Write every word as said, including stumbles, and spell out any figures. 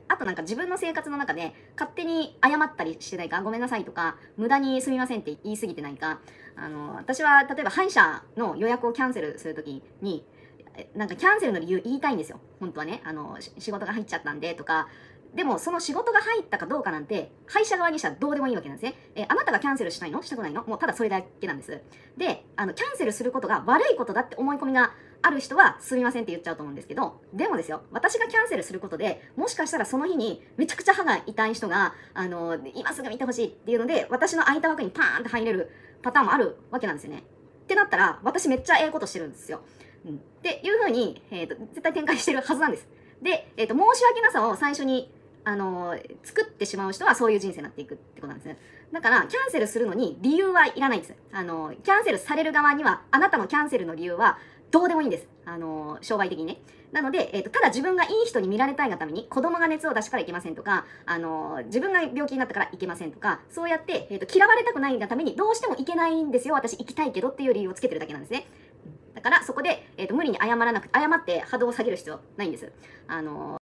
あとなんか自分の生活の中で勝手に謝ったりしてないか、ごめんなさいとか、無駄にすみませんって言い過ぎてないか、あの、私は例えば歯医者の予約をキャンセルするときに、なんかキャンセルの理由言いたいんですよ。本当はね。あの、仕事が入っちゃったんでとか、でもその仕事が入ったかどうかなんて、歯医者側にしたらどうでもいいわけなんですね。えあなたがキャンセルしたいのしたくないのもうただそれだけなんです。で、あの、キャンセルすることが悪いことだって思い込みがある人はすみませんって言っちゃうと思うんですけど、でもですよ、私がキャンセルすることで、もしかしたらその日にめちゃくちゃ歯が痛い人が、あの、今すぐ見てほしいっていうので、私の空いた枠にパーンって入れるパターンもあるわけなんですよね。ってなったら、私めっちゃええことしてるんですよ。うん、っていうふうに、えーと、絶対展開してるはずなんです。で、えーと、申し訳なさを最初に、あのー、作ってしまう人はそういう人生になっていくってことなんですね。だから、キャンセルするのに理由はいらないんです。あのー、キャンセルされる側には、あなたのキャンセルの理由はどうでもいいんです。あのー、商売的にね。なので、えーと、ただ自分がいい人に見られたいがために、子供が熱を出しからいけませんとか、あのー、自分が病気になったからいけませんとか、そうやって、えーと、嫌われたくないがために、どうしてもいけないんですよ。私行きたいけどっていう理由をつけてるだけなんですね。だからそこで、えーと、無理に謝らなくて、謝って波動を下げる必要ないんです。あのー